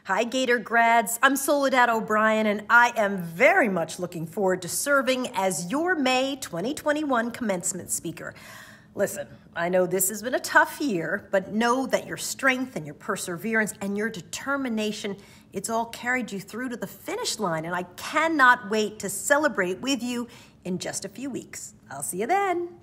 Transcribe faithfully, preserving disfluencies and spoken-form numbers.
Hi, Gator grads. I'm Soledad O'Brien, and I am very much looking forward to serving as your May twenty twenty-one commencement speaker. Listen, I know this has been a tough year, but know that your strength and your perseverance and your determination, it's all carried you through to the finish line, and I cannot wait to celebrate with you in just a few weeks. I'll see you then.